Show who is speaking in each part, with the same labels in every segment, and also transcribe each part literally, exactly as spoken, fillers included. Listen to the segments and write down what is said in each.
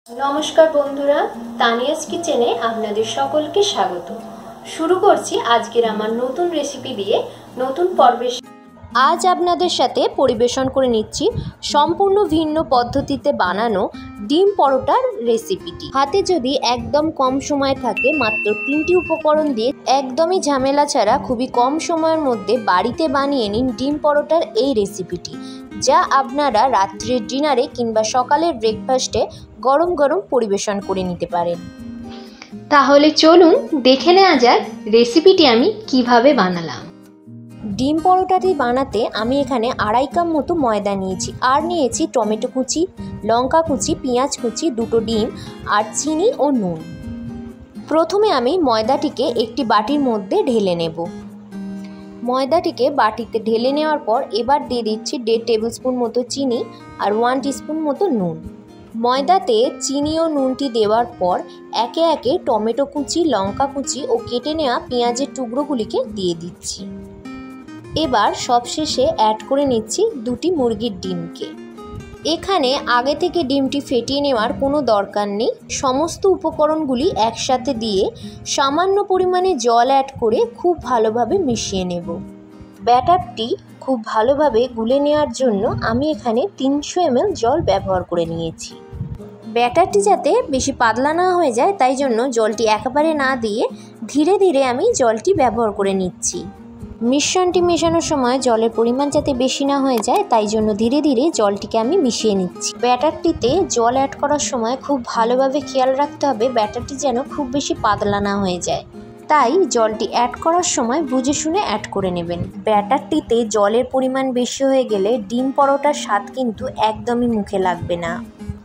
Speaker 1: नमस्कार बंधुरा तानियास किचेने आपनादेर सकलके स्वागत। शुरू करছি আজকের আমার নতুন রেসিপি দিয়ে নতুন পর্বে। আজ আপনাদের সাথে পরিবেশন করে নিচ্ছি সম্পূর্ণ ভিন্ন পদ্ধতিতে বানানো ডিম পরোটার রেসিপিটি। হাতে যদি একদম কম সময় থাকে মাত্র তিনটি উপকরণ দিয়ে একদমই ঝামেলা ছাড়া খুবই কম সময়ের মধ্যে বাড়িতে বানিয়ে নিন ডিম পরোটার এই রেসিপিটি, যা আপনারা রাত্রের ডিনারে কিংবা সকালের ব্রেকফাস্টে গরম গরম পরিবেশন করে নিতে পারেন। তাহলে চলুন দেখে নেওয়া যাক রেসিপিটি আমি কিভাবে বানালাম। ডিম পরোটাটি বানাতে আমি এখানে আড়াই কাপ মতো ময়দা নিয়েছি, আর নিয়েছি টমেটো কুচি, লঙ্কা কুচি, পেঁয়াজ কুচি, দুটো ডিম আর চিনি ও নুন। প্রথমে আমি ময়দাটিকে একটি বাটির মধ্যে ঢেলে নেব। ময়দাটিকে বাটিতে ঢেলে নেওয়ার পর এবার দিয়ে দিচ্ছি দেড় টেবিল স্পুন মতো চিনি আর ওয়ান টিস্পুন মতো নুন। ময়দাতে চিনি ও নুনটি দেওয়ার পর একে একে টমেটো কুচি, লঙ্কা কুচি ও কেটে নেওয়া পেঁয়াজের টুকরোগুলিকে দিয়ে দিচ্ছি। এবার সবশেষে অ্যাড করে নিচ্ছি দুটি মুরগির ডিমকে। এখানে আগে থেকে ডিমটি ফেটিয়ে নেওয়ার কোনো দরকার নেই। সমস্ত উপকরণগুলি একসাথে দিয়ে সামান্য পরিমাণে জল অ্যাড করে খুব ভালোভাবে মিশিয়ে নেব। ব্যাটারটি খুব ভালোভাবে গুলে নেওয়ার জন্য আমি এখানে তিনশো এমএল জল ব্যবহার করে নিয়েছি। ব্যাটারটি যাতে বেশি পাতলা না হয়ে যায় তাই জন্য জলটি একেবারে না দিয়ে ধীরে ধীরে আমি জলটি ব্যবহার করে নিচ্ছি। মিশ্রণটি মেশানোর সময় জলের পরিমাণ যাতে বেশি না হয়ে যায় তাই জন্য ধীরে ধীরে জলটিকে আমি মিশিয়ে নিচ্ছি। ব্যাটারটিতে জল অ্যাড করার সময় খুব ভালোভাবে খেয়াল রাখতে হবে ব্যাটারটি যেন খুব বেশি পাতলা না হয়ে যায়, তাই জলটি অ্যাড করার সময় বুঝে শুনে অ্যাড করে নেবেন। ব্যাটারটিতে জলের পরিমাণ বেশি হয়ে গেলে ডিম পরোটার স্বাদ কিন্তু একদমই মুখে লাগবে না,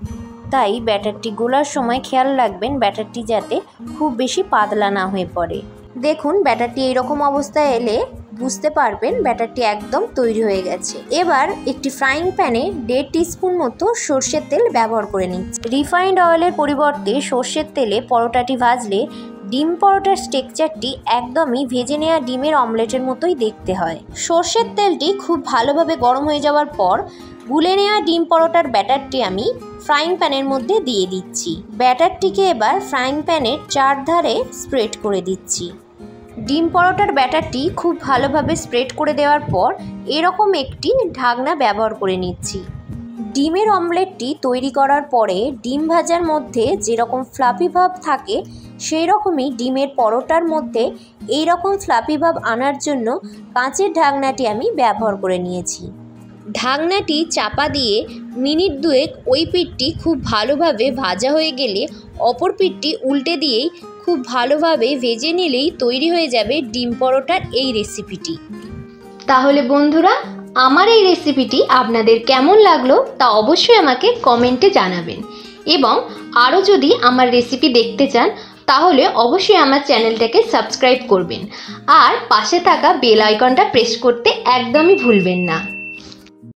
Speaker 1: তাই ব্যাটারটি গোলার সময় খেয়াল রাখবেন ব্যাটারটি যাতে খুব বেশি পাতলা না হয়ে পড়ে। দেখুন ব্যাটারটি এইরকম অবস্থায় এলে বুঝতে পারবেন ব্যাটারটি একদম তৈরি হয়ে গেছে। এবার একটি ফ্রাইং প্যানে দেড় টিস্পুন মতো সর্ষের তেল ব্যবহার করে নিচ্ছি। রিফাইন্ড অয়েলের পরিবর্তে সর্ষের তেলে পরোটাটি ভাজলে ডিম পরোটার স্ট্রাকচারটি একদমই ভেজে নেওয়া ডিমের অমলেটের মতোই দেখতে হয়। সর্ষের তেলটি খুব ভালোভাবে গরম হয়ে যাওয়ার পর গুলে নেওয়া ডিম পরোটার ব্যাটারটি আমি ফ্রাইং প্যানের মধ্যে দিয়ে দিচ্ছি। ব্যাটারটিকে এবার ফ্রাইং প্যানের চারধারে স্প্রেড করে দিচ্ছি। ডিম পরোটার ব্যাটারটি খুব ভালোভাবে স্প্রেড করে দেওয়ার পর এরকম একটি ঢাকনা ব্যবহার করে নিচ্ছি। ডিমের অমলেটটি তৈরি করার পরে ডিম ভাজার মধ্যে যেরকম ফ্লাফি ভাব থাকে সেই রকমই ডিমের পরোটার মধ্যে এই রকম ফ্লাফি ভাব আনার জন্য কাঁচের ঢাকনাটি আমি ব্যবহার করে নিয়েছি। ঢাকনাটি চাপা দিয়ে মিনিট দুয়েক ওই পিঠটি খুব ভালোভাবে ভাজা হয়ে গেলে অপর পিঠটি উল্টে দিয়েই খুব ভালোভাবে ভেজে নিলেই তৈরি হয়ে যাবে ডিম পরোটার এই রেসিপিটি। তাহলে বন্ধুরা আমার এই রেসিপিটি আপনাদের কেমন লাগলো তা অবশ্যই আমাকে কমেন্টে জানাবেন, এবং আরও যদি আমার রেসিপি দেখতে চান তাহলে অবশ্যই আমার চ্যানেলটাকে সাবস্ক্রাইব করবেন আর পাশে থাকা বেল আইকনটা প্রেস করতে একদমই ভুলবেন না।